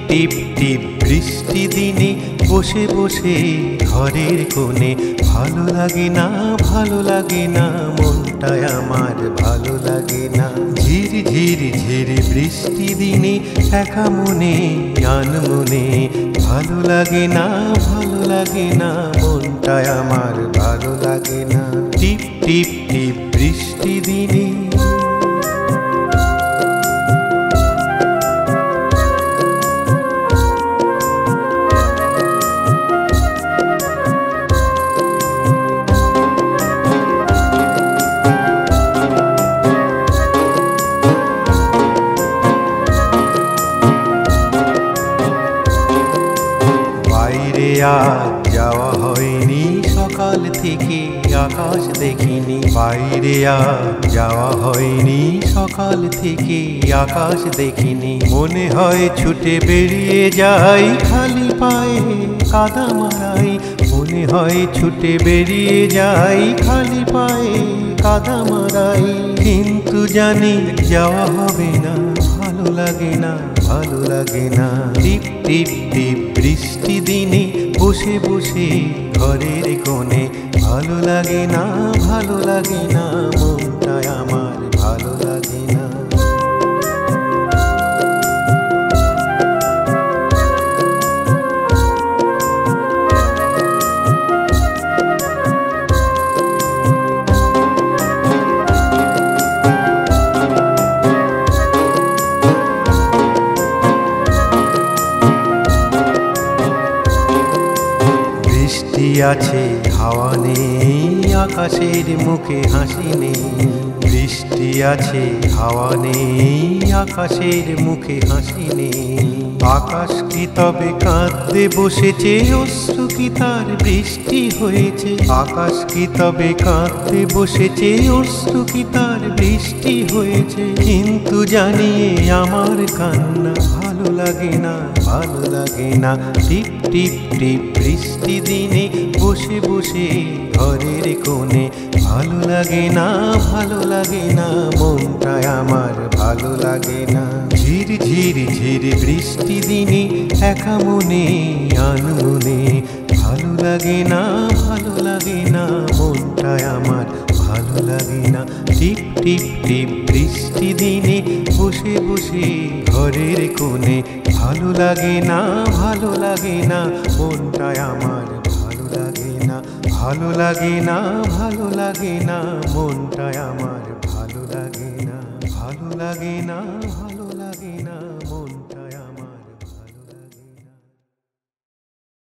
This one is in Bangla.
টিপ টিপ বৃষ্টি দিনে বসে বসে ঘরের কোণে ভালো লাগে না ভালো লাগে না মনটায় আমার ভালো লাগে না। ঝির ঝির ঝির বৃষ্টি দিনে একা মনে আনমনে ভালো লাগে না ভালো লাগে না মনটায় আমার ভালো লাগে না। টিপ টিপ টিপ বৃষ্টি দিনে আজ যাওয়া হয়নি সকাল থেকে আকাশ দেখিনি। বাইরে আজ যাওয়া হয়নি সকাল থেকে আকাশ দেখিনি। মনে হয় ছুটে বেরিয়ে যাই খালি পায়ে কাদা মারাই। মনে হয় ছুটে বেরিয়ে যাই খালি পায়ে কাদা মারাই। কিন্তু জানি যাওয়া হবে না ভালো লাগে না ভালো লাগে না। টিপ টিপ টিপ বৃষ্টি দিনে বসে বসে ঘরের কোণে ভালো লাগে না ভালো লাগে না মনটায় আমার ভালো লাগে না। বৃষ্টি আছে হাওয়া নেই আকাশের মুখে হাসি নেই। বৃষ্টি আছে হাওয়া নেই আকাশের মুখে হাসি নেই। আকাশ কি তবে কাঁদতে বসেছে অশ্রু কি তার বৃষ্টি হয়েছে। আকাশ কি তবে কাঁদতে বসেছে অশ্রু কি তার বৃষ্টি হয়েছে। কিন্তু জানিয়ে আমার কান্না ভালো লাগে না ভালো লাগে না। টিপ টিপ টিপ বৃষ্টি দিনে বসে বসে ঘরের কোণে ভালো লাগে না ভালো লাগে না মনটায় আমার ভালো লাগে না। ঝির ঝির ঝির বৃষ্টি দিনে একা মনে আনমনে ভালো লাগে না ভালো লাগে না মনটায় আমার ভালো লাগে না। টিপ টিপ টিপ বৃষ্টি দিনে বসে বসে ঘরের কোণে ভালো লাগে না ভালো লাগে না মনটায় আমার ভালো লাগে না ভালো লাগে না ভালো লাগে না মনটায় আমার ভালো লাগে না ভালো লাগে না।